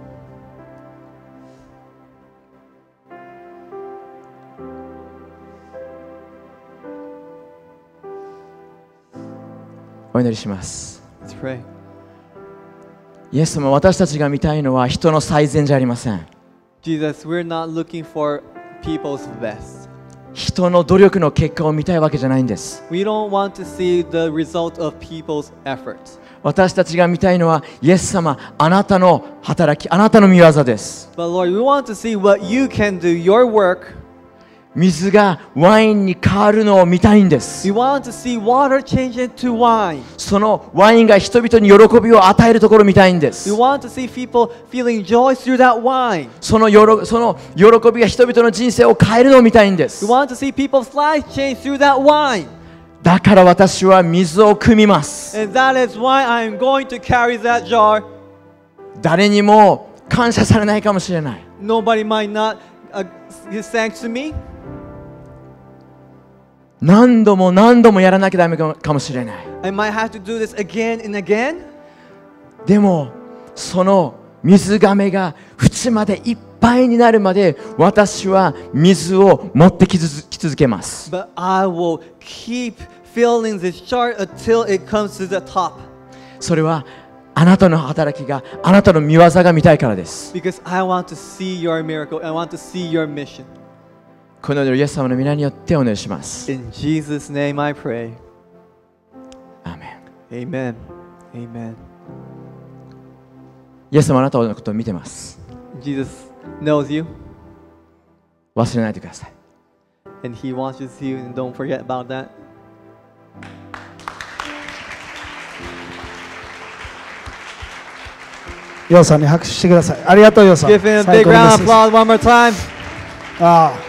お祈りします。 Let's pray. イエス様、私たちが見たいのは人の最善じゃありません。 Jesus, we're not looking for people's best. 人の努力の結果を見たいわけじゃないんです。 We don't want to see the result of people's effort. 私たちが見たいのはイエス様、あなたの働き、あなたの御業です。 But Lord, we want to see what you can do, your work. 水がワインに変わるのを見たいんです。 We want to see water change into wine. そのワインが人々に喜びを与えるところを見たいんで We す。 want to see people feeling joy through that wine. そのよろその喜びが人々の人生を変えるのを見たいんで We す。 want to see people's lives change through that wine. だから私は水を汲みます。 And that is why I am going to carry that jar. 誰にも感謝されないかもしれない。 Nobody might not uh, give thanks to me. 何度も何度もやらなきゃダメかもしれない。 I might have to do this again and again. でもその水がめが縁までいっぱいになるまで私は水を持ってき続けます。 But I will keep filling this jar until it comes to the top. それはあなたの働きがあなたの見業が見たいからです。 Because I want to see your miracle. I want to see your mission. このようにイエス様の皆によってお願いします。 In Jesus' name I pray. アーメン。 Amen. Amen. イエス様あなたのことを見てます。 Jesus knows you 忘れないでください。 and He wants you to see you and don't forget about that. ヨウさんに拍手してください。ありがとうヨウさん。 Give him a 最 big 高で round す of applause one more time. ああ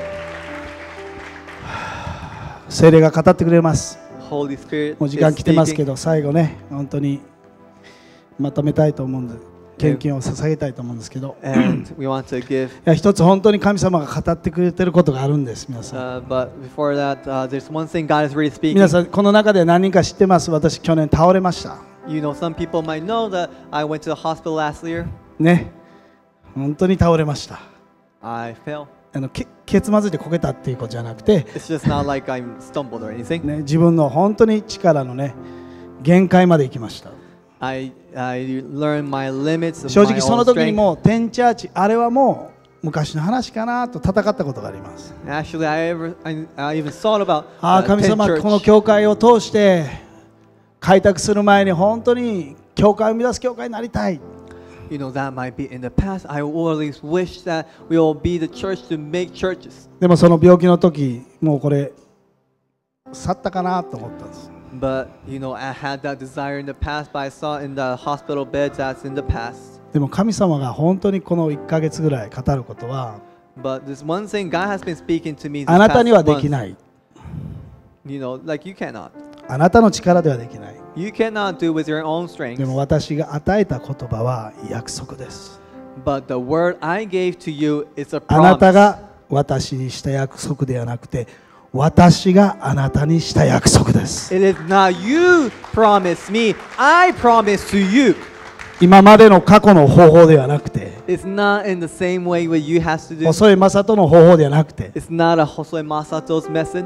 聖霊が語ってくれます。 Holy Spirit もう時 is 間来てますけ speaking. ど、最後ね、本当にまとめたいと思うんで、献金を捧げたいと思うんですけど、い And we want to give. や一つ本当に神様が語ってくれてることがあるんです、皆さん。 Uh, but before that, uh, there's one thing God is really speaking. 皆さん、この中で何人か知ってます。私、去年倒れました。 You know, some people might know that I went to the hospital last year. ね、本当に倒れました。 I fell. あのけケツまずいてこけたっていうことじゃなくて、 It's just not like I stumbled or anything. ね、自分の本当に力のね、限界まで行きました。 I, I learned my limits of 正 my 直そ own の時に strength. もテンチャーチあれはもう昔の話かなと戦ったことがあります。 Actually, I, ever, I, I even thought about ああ uh, 神 tent 様 church. この教会を通して開拓する前に本当に教会を生み出す教会になりたい。 You know, that might be in the past. I always wish that we will be the church to make churches. でもその病気の時もうこれ去ったかなと思ったんです。 But, you know, I had that desire in the past, but I saw in the hospital beds that's in the past. でも神様が本当にこのいっかげつぐらい語ることは But there's one thing God has been speaking to me this あなたには past でき month. ない。 You know, like you cannot. あなたの力ではできない。 You cannot do with your own でも strength. 私が与えた言葉は約束です。 But the word I gave to you is a あなた promise. が私にした約束ではなくて私があなたにした約束です。 It is not you promise me, I promise to you. 今までの過去の方法ではなくて It's not in the same way what you has to do. 細い正人の方法ではなくて It's not a Josue Masato's method.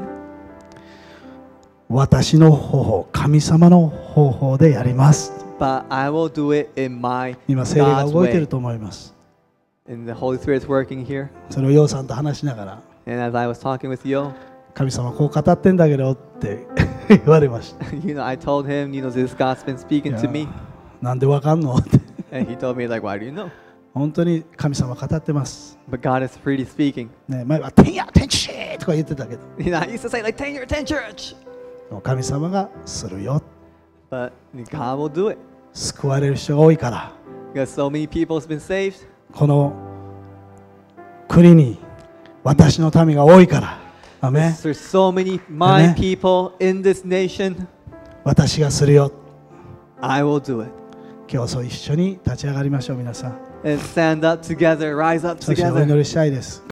私の方法神様の方法でやります。 But I will do it in my 今聖霊が God's 動いてる way. と思います。 And the Holy Spirit is working here. それをヨウさんと話しながら And as I was talking with Yo, 神様こう語ってんだけどって言われました。 you know, I told him, you know, this God's been speaking to me. なんでわかんのって And he told me, like, why do you know? 本当に神様語ってます。 But God is freely speaking. ね、前は天や天地とか言ってたけど You know, I used to say, like, ten your ten church. 神様がするよ。 But God will do it. 救われる人が多いから Because so many people have been saved. この国に私の民が多いからアメン There's so many my Amen. people in this nation. 私がするよ。 I will do it. 今日そう一緒に立ち上がりましょう皆さん。 And stand up together, rise up そしてお together. 祈りしたいです。